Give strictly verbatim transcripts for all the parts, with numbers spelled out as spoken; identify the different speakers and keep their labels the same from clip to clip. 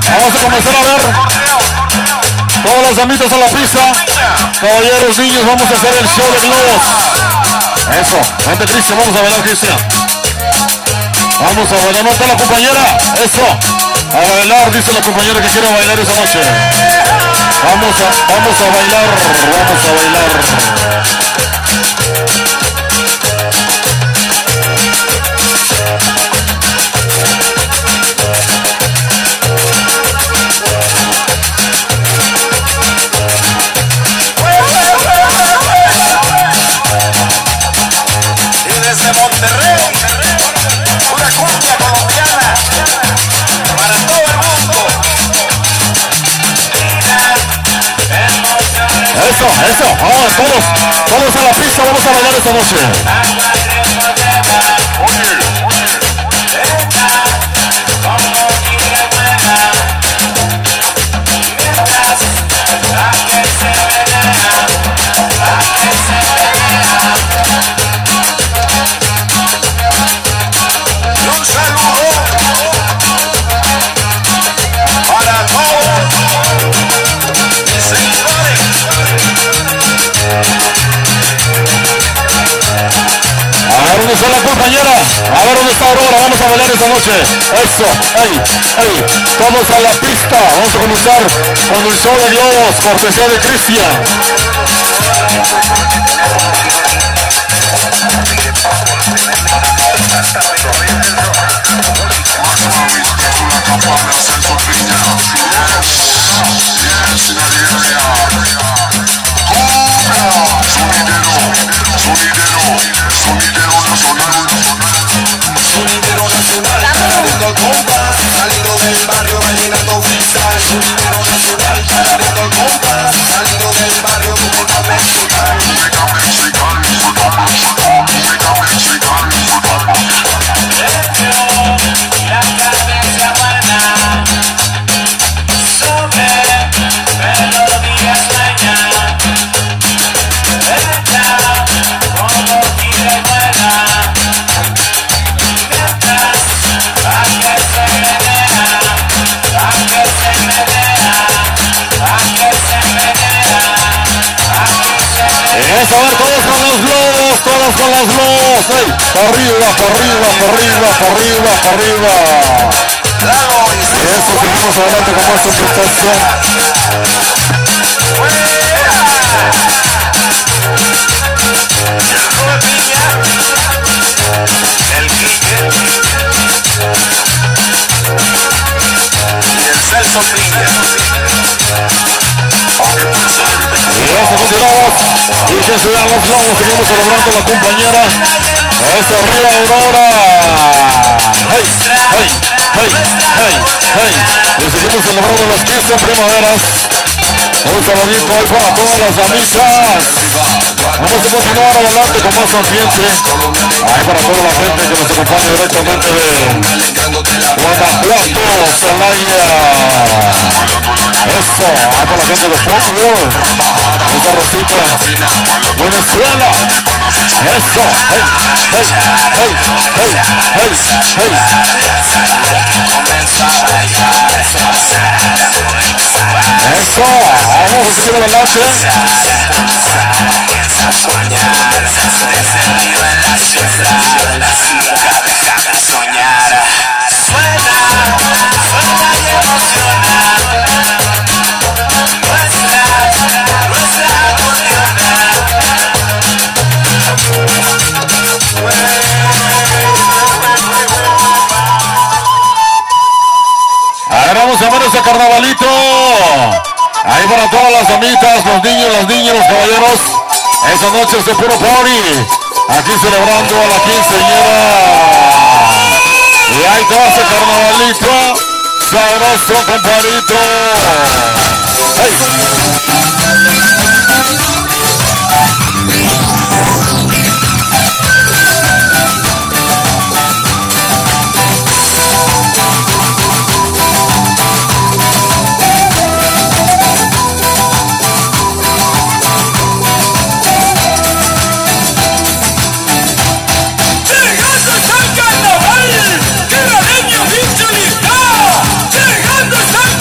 Speaker 1: Vamos a comenzar a ver todas las damitas a la pista. Caballeros, niños, vamos a hacer el show de globos. Eso, vente Cristian, vamos a bailar, Cristian. Vamos a bailar, ¿no está la compañera? Eso, a bailar, dice la compañera que quiere bailar esa noche. Vamos a, vamos a bailar, vamos a bailar. Eso, eso, vamos todos, todos a la pista, vamos a bailar esta noche.
Speaker 2: Un saludo para todos mis seguidores.
Speaker 1: A ver dónde está la compañera, a ver dónde está Aurora, vamos a bailar esta noche. Eso, ey, ey, todos a la pista, vamos a comenzar con el show de globos, cortesía de Cristian.
Speaker 2: Sonidero nacional, cargando el compás, salido del barrio vallenato freestyle. Sonidero nacional, cargando el compás, salido del barrio música mexicana. Música mexicana, música mexicana, música mexicana. La cabeza buena, sobre melodía sueña. Ella, como quiere buena.
Speaker 1: Eso, a ver, todos con los globos, todos con los globos. Hey, para arriba, para arriba, para arriba, para arriba, para arriba. Eso, seguimos adelante con esta prestación.
Speaker 2: El Quique y el Celso Piña.
Speaker 1: Y eso, continuamos. Y que se dan los globos, seguimos celebrando la compañera. Eso, arriba, Aurora. Hey, hey, hey, hey, hey. Y seguimos celebrando las quince primaveras. Un saludito hoy para todas las amigas. Vamos a continuar adelante con más ambiente. Ahí para toda la gente que nos acompaña directamente de Guanajuato, Celaya. Eso, ahí para la gente de Pueblo. Esa Rosita. Venezuela. Eso, hey, hey, hey, hey, hey, hey. Eso, vamos a seguir adelante. Ahora vamos a ver ese carnavalito. Ahí para todas las damitas, los niños, las niñas, los caballeros. Esa noche es de puro party. Aquí celebrando a la quinceañera. Y ahí está ese carnavalito. Sabroso, compadrito. Hey.
Speaker 2: ¡Llegando está el carnaval! ¡Qué radeño, bicho, está! ¡Llegando está el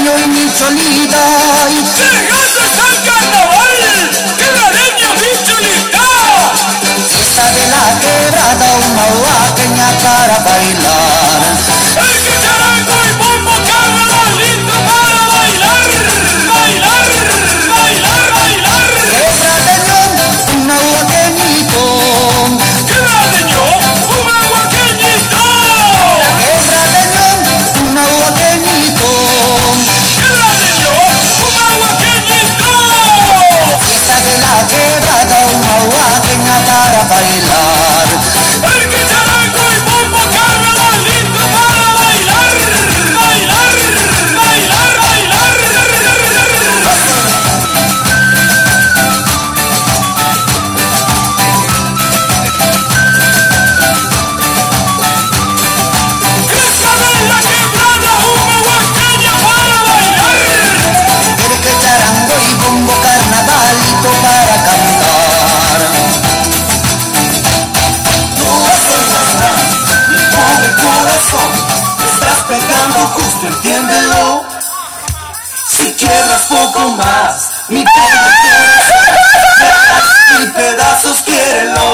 Speaker 3: quebradeño y mi cholita.
Speaker 4: ¡Llegaste al carnaval! ¡Quebradeño mi cholita!
Speaker 3: Fiesta de la quebrada, una huaqueña para bailar.
Speaker 4: ¡El que charango y bombo carnavalito para bailar! ¡Bailar! ¡Bailar! ¡Bailar!
Speaker 3: Quebradeño, un huaqueñito.
Speaker 4: ¡Quebradeño! ¡Un huaqueñito!
Speaker 3: Quebradeño, un huaqueñito.
Speaker 4: ¡Quebradeño! ¡Un huaqueñito!
Speaker 3: Fiesta de la quebrada, una huaqueña para bailar.
Speaker 4: ¡El que charango y bombo carnavalito para bailar! ¡Bailar! ¡Bailar! ¡Bailar! ¡Fiesta de la quebrada! ¡Una huaqueña para bailar!
Speaker 3: El que charango y bombo carnavalito para cantar.
Speaker 2: No haces nada, mi pobre corazón. Te estás pegando justo, entiéndelo. Si quiebras poco más, mi pobre corazón. Verás mil pedazos, quiérelo.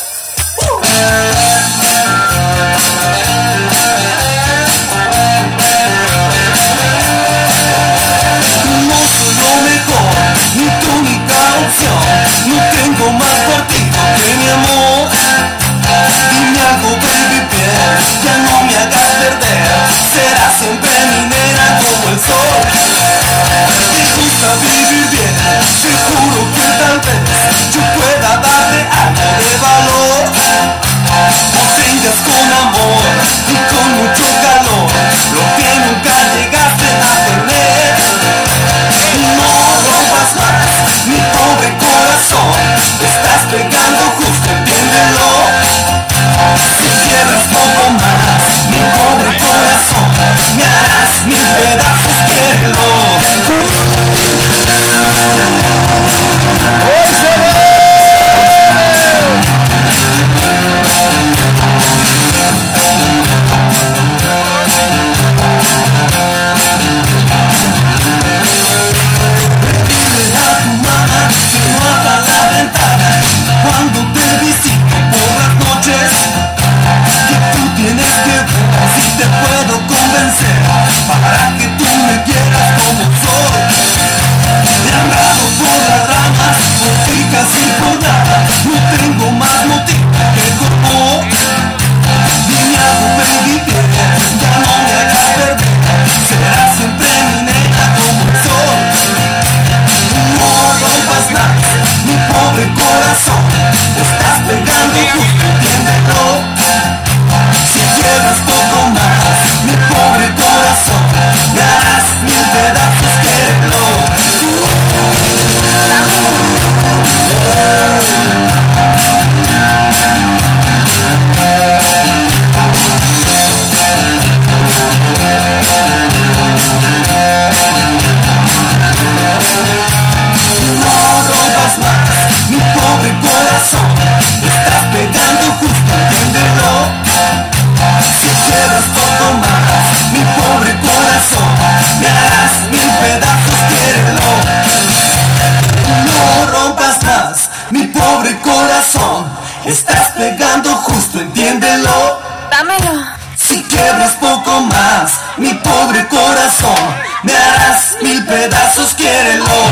Speaker 2: No soy lo mejor, ni tu única opción. No tengo más partido que mi amor. Dime algo, baby, bien, ya no me hagas perder. Serás siempre mi nena como el sol. Te gusta vivir bien, te juro que tal vez yo pueda darte algo de valor. No tengas con amor y con mucho calor lo que nunca llegaste a tener. No rompas más mi pobre corazón, te estás pegando justo, entiéndelo. Si cierras poco más mi pobre corazón, me harás mil pedazos, quiérelo. Dile a tu mamá que no abra la ventana cuando te visito por las noches. Que tú tienes que ver si te puedo convencer para que tú me quieras como soy. Derrambado por las ramas, por ti casi por nada, no tengo más motivo que el cuerpo. Dime algo, baby, bien, ya no me hagas perder. Serás siempre mi nena como el sol. No rompas más mi pobre corazón, te estás pegando justo, entiéndelo. Si quieres poco más mi pobre corazón, me harás mil pedazos, quiérelo. No rompas más mi pobre corazón, te estás pegando justo, entiéndelo. Si quieres poco más mi pobre corazón, me harás mil pedazos, quiérelo. No rompas más mi pobre corazón, estás pegando justo, entiéndelo.
Speaker 5: Dámelo.
Speaker 2: Si quiebras poco más mi pobre corazón, me harás mil pedazos, quiérelo.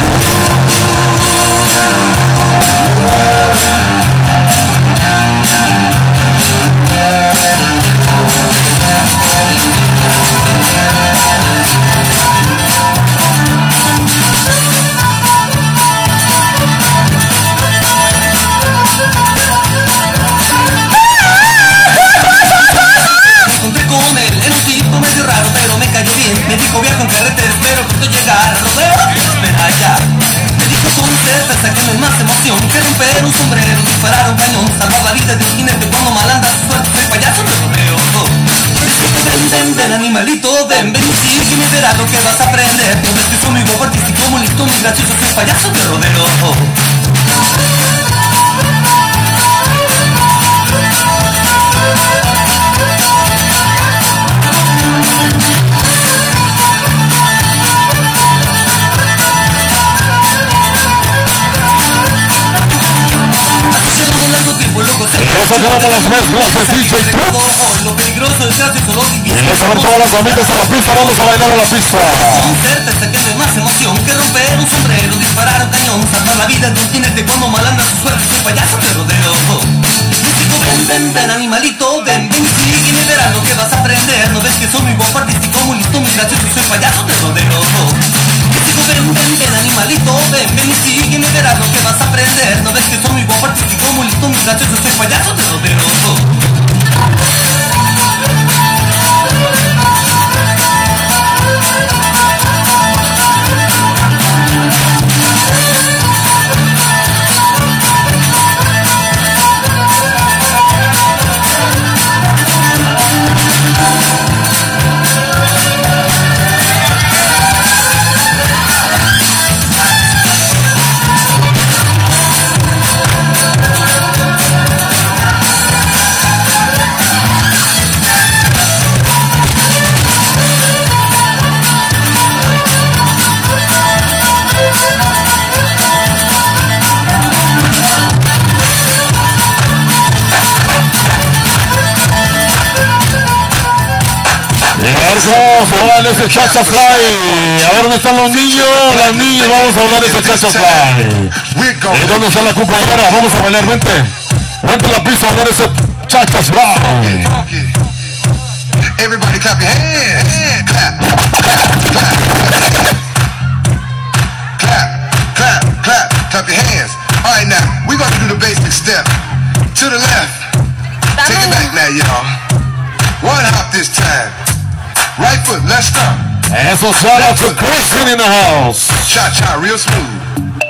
Speaker 2: Me encontré con él, era un tipo medio raro, pero me cayó bien. Me dijo viajo en carretera, espero pronto llegar a rodeo. Espera allá. Me dijo con certeza que no hay más emoción que romper un sombrero, disparar un cañón, salvar la vida de un jinete cuando mal anda su suerte. Soy payaso de rodeo. Ven, ven, ven, animalito, ven, ven, sí, que me verás lo que vas a aprender. No me estoy conmigo, participo muy listo, muy gracioso, soy payaso de rodeo.
Speaker 1: eso tenemos las mezclas de D J Cruz.
Speaker 3: Lo peligroso es gracioso, lo
Speaker 1: Y les a ver todas las amigas a la pista, vamos a bailar a la pista.
Speaker 3: Cerca está que no hay más emoción que romper un sombrero, disparar un cañón, salvar la vida de un jinete cuando malandra su suerte, soy payaso de rodeo. Músico, ven, ven, ven, animalito, ven, ven, sígueme, verás lo que vas a aprender. No ves que soy muy guapo, artístico, muy listo, muy gracioso, soy payaso de rodeo. Músico, ven, ven, ven, animalito, ven, ven y sígueme, verás lo que vas a aprender. No ves que soy muy guapo, artístico, muy listo, muy gracioso, soy payaso de rodeo.
Speaker 1: Vamos a hablar de ese Cha-Cha Fly. A ver dónde están los niños. Las niñas, vamos a hablar de ese Cha-Cha Fly. ¿Y dónde está la compañera? Vamos a bailar, vente. Vente a la pista a hablar de ese Cha-Cha Fly.
Speaker 2: Everybody clap your hands. Clap, clap, clap. Clap, clap, clap, clap your hands. All right, now, we're going to do the basic step. To the left. Take it back now, y'all. One hop this time. Right foot, left stomp.
Speaker 1: Eso, shout out to Christian in the house.
Speaker 2: Cha-cha, real smooth.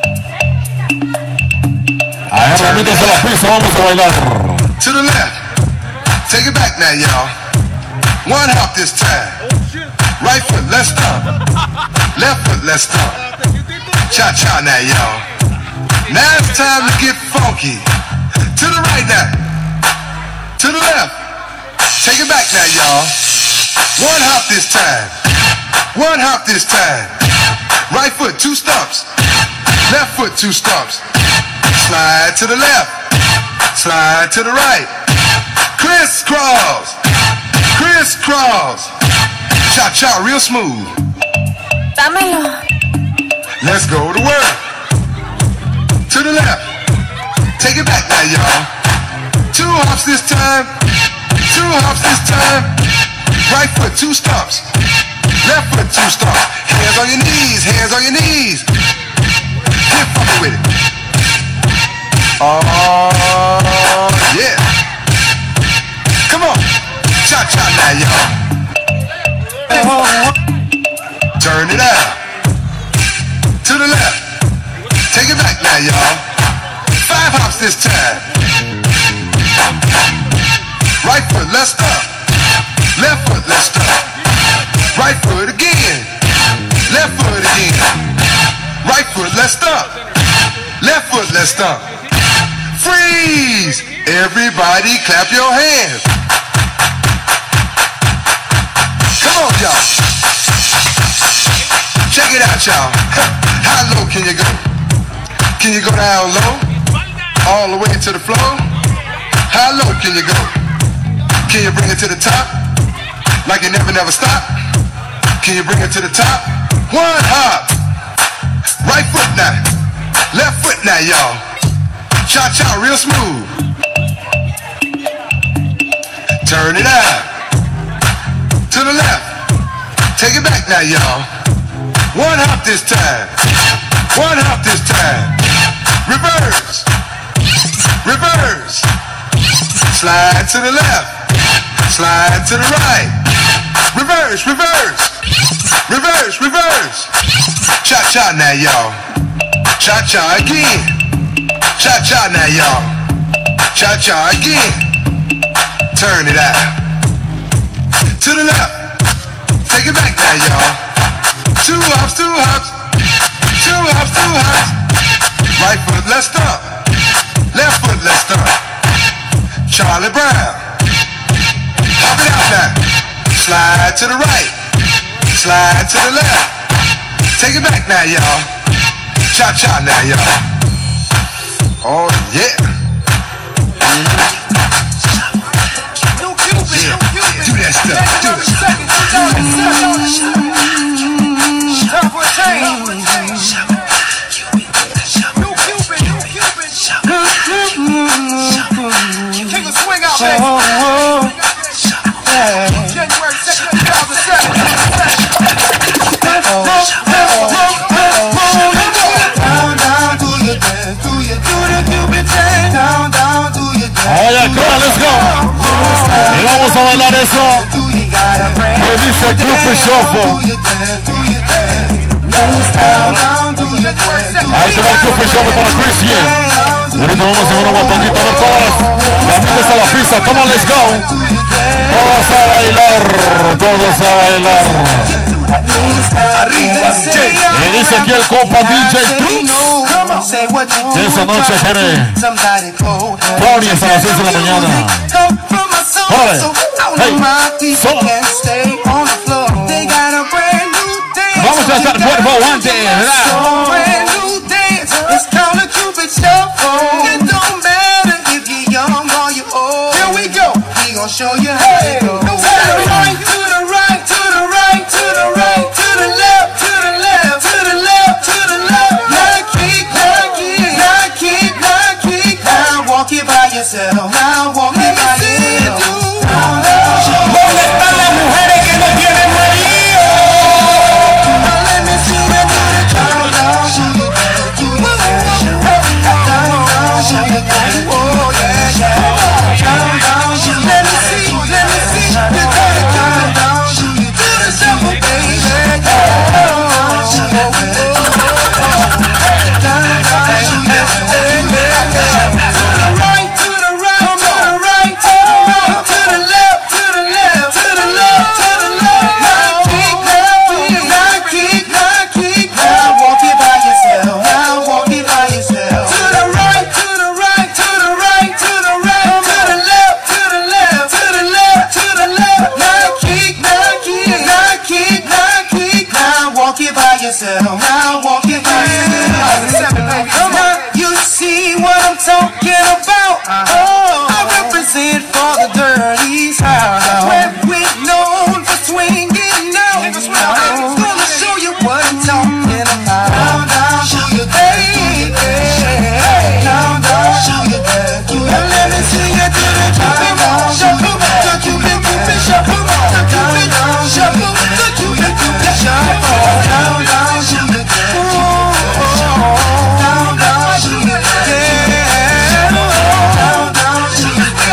Speaker 1: A ver, ramitas a la pista, vamos a bailar.
Speaker 2: To the left. Take it back now, y'all. One hop this time. Right foot, left stomp. Left foot, left stomp. Cha-cha now, y'all. Now it's time to get funky. To the right now. To the left. Take it back now, y'all. One hop this time. One hop this time. Right foot, two stumps. Left foot, two stumps. Slide to the left. Slide to the right. Crisscross. Crisscross. Cha-cha, real smooth.
Speaker 5: Dámelo.
Speaker 2: Let's go to work. To the left. Take it back now, y'all. Two hops this time. Two hops this time. Right foot, two stumps. Left foot, two stumps. Hands on your knees, hands on your knees. Get funky with it. Oh, yeah. Come on. Cha-cha now, y'all. Turn it out. To the left. Take it back now, y'all. Five hops this time. Right foot, left stump. Left foot, left stump. Right foot again. Left foot again. Right foot, left stump. Left foot, left stump. Freeze! Everybody clap your hands. Come on, y'all. Check it out, y'all. How low can you go? Can you go down low? All the way to the floor? How low can you go? Can you bring it to the top? Like you never, never stop? Can you bring it to the top? One hop. Right foot now. Left foot now, y'all. Cha-cha, real smooth. Turn it out. To the left. Take it back now, y'all. One hop this time. One hop this time. Reverse. Reverse. Slide to the left. Slide to the right. Reverse, reverse. Reverse, reverse. Cha-cha now, y'all. Cha-cha again. Cha-cha now, y'all. Cha-cha again. Turn it out. To the left. Take it back now, y'all. Two hops, two hops. Two hops, two hops. Right foot, left stump. Left foot, left stump. Charlie Brown. Hop it out now. Slide to the right. Slide to the left. Take it back now, y'all. Cha-cha now, y'all. Oh, yeah.
Speaker 6: oh, yeah.
Speaker 4: January second, two thousand seven.
Speaker 6: Down, down, do your dance, do your do the Cupid dance. Down, down, do your dance.
Speaker 1: Oye, come on, let's go. Y vamos a bailar eso. Que dice Cupid Shuffle. Ahí se va el Cupid Shuffle para Christian. Y ahorita vamos a hacer una guapangita de todas. Las niñas a la pista, come on, let's go. Todos a bailar, todos a bailar. Y dice aquí el compa D J Trux. Esa noche quiere Tony hasta las seis de la mañana. Órale. Hey, so. Vamos a estar cuerpo antes, ¿verdad?
Speaker 6: Here we go. We gon' show you how it goes. To the right, to the right, to the right, to the right, to the left, to the left, to the left, to the left. Now kick, now kick, now kick, now kick. Now walk it by yourself. Now walk it by yourself. ¿Dónde están las mujeres que no tienen marido? Let me see you do the down, down, do it, do it, down, down, do it, oh yeah, yeah. Down, down, let me see, let me see you do the down, down, do the shuffle, baby. Down, down, to the right, to the right, to the right, to the right, to the left, to the left, to the left, to the left. Now kick, now kick, now kick, now kick. Now walk it by yourself. Now walk it by yourself. To the right, to the right, to the right, to the right, to the left, to the left, to the left, to the left. Now kick, now kick, now kick, now kick. Now walk it by yourself. Now walk it by yourself. Come on, you see what I'm talking about? Oh, I represent for the dirty South. Where we're known for swinging now. Gonna show you what I'm talking about. Down, down, show you hey, hey. Down, down, show you that. Let me see you do the Cupid shuffle, the Cupid Cupid shuffle, the Cupid shuffle, the Cupid Cupid shuffle. Down, down, show you that. Down, down, show you that. Down, down, show you that.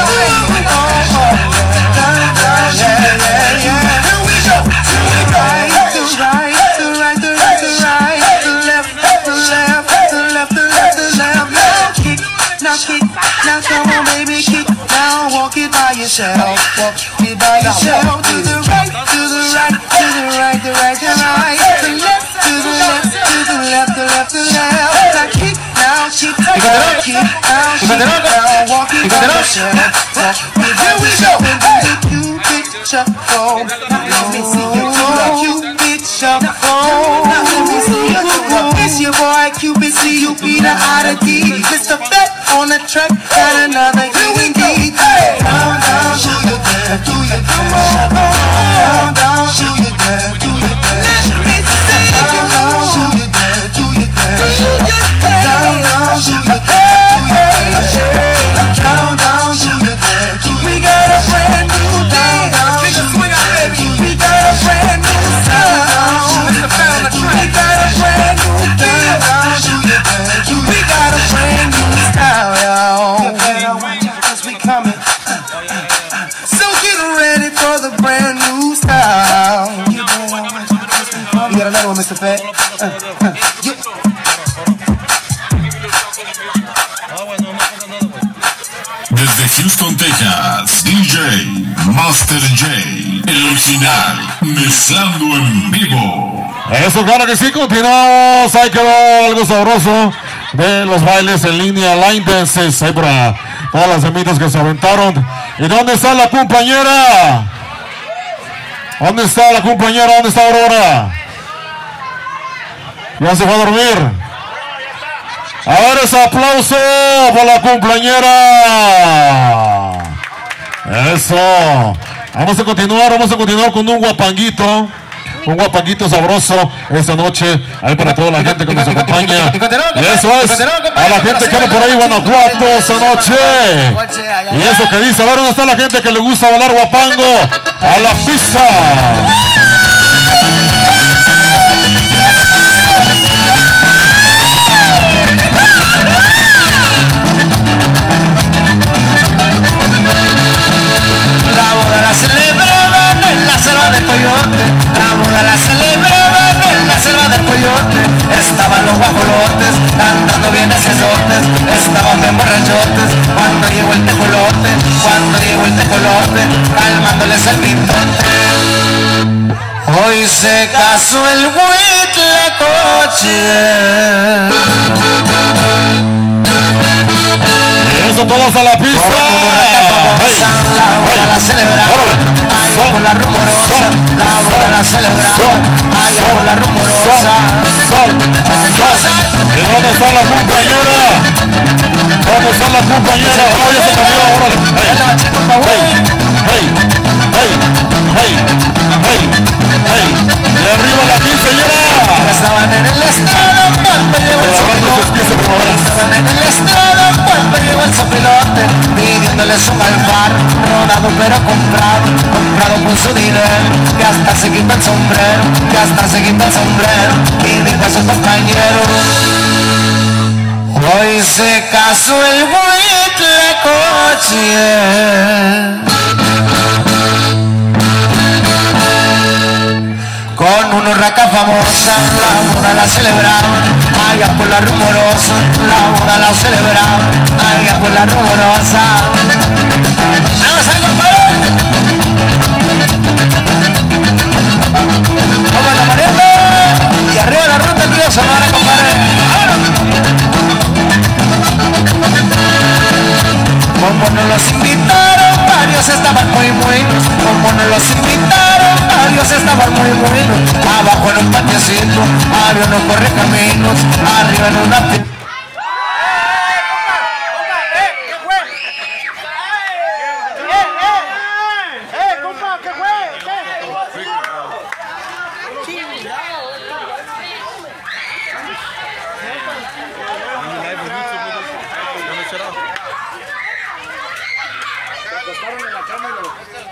Speaker 6: Down, down, yeah, yeah, yeah. Here we go. To the right, to the right, to the right, to the right, to the right, to the left, to the left, to the left, to the left, to the left. Now kick, now kick, now come on, baby, kick. Now walk it by yourself, walk it by yourself. To the right, to the right, to the right, to the right, to the right, to the left, to the left, to the left, to the left, to the left. Now kick, now kick, now kick, now kick, now walk it by yourself. Here we go. Hey. Cupid shuffle. Let me see you do the Cupid shuffle. Let me see you do the. It's your boy Cupid, C U P the oddity. Mister Fat on the track, got another U N D. Down, down, show you that, do you come on? Down, down, show you that, do you that? Let me see you down, down, show you that, do you that? Down, down, show you that, do you that? Down, down, show you that, do you that? We got a brand new down, down, swing out, baby. We got a brand new sound. We got a brand new down, down, show you that. We got a brand new style, y'all. Cause we coming. So get ready for the brand new style. You got another one, Mister Fat? Uh, uh, yeah.
Speaker 7: Desde Houston, Texas, D J Master J, el original, mezclando en vivo.
Speaker 1: Eso, claro que sí, continuamos. Ahí quedó algo sabroso de los bailes en línea, line dances, ahí para todas las semitas que se aventaron. ¿Y dónde está la compañera? ¿Dónde está la compañera? ¿Dónde está Aurora? Ya se fue a dormir. A ver ese aplauso para la compañera. Eso. Vamos a continuar, vamos a continuar con un guapanguito. un guapanguito sabroso esta noche, ahí para toda la gente que nos acompaña. Y eso es, a la gente que anda por ahí, Guanajuato, esta noche. Y eso que dice, a ver dónde está la gente que le gusta bailar guapango, a la pista.
Speaker 3: Estaban los guajolotes cantando bien hacedotes, estaban bien borrachotes cuando llegó el tejolote, cuando llegó el tejolote, calmándoles el pintote. Hoy se casó el Huitlacoche.
Speaker 1: Eso todos a la pista.
Speaker 3: La boda la celebramos, allá por la rumorosa. La boda la celebramos, allá por la rumorosa.
Speaker 1: ¿Y dónde está la compañera? ¿Dónde está la compañera? Oye, se cambió ahora. Hey, hey, hey, hey, hey. De arriba la quinceañera.
Speaker 3: Estaban en el estrado cuando llegó el sopilote. Estaban en el estrado cuando llegó el sopilote, pidiéndoles un alfar, rodado pero comprado, comprado con su dinero, que hasta se quita el sombrero, que hasta se quita el sombrero, y dijo a sus compañeros: hoy se casó el Huitlacoche. Con una urraca famosa, la boda la celebraban, allá por la rumorosa, la boda la celebraban, allá por la rumorosa. ¡Vamos a compadre! ¡Vamos la marieta! Y arriba la ruta, tío Sonora, compadre. Como nos los invitaron, varios estaban muy buenos. Como nos los invitaron, varios estaban muy buenos. Abajo en un patiecito, había unos correcaminos, arriba en una fiesta.
Speaker 8: Acostaron en la cama y lo...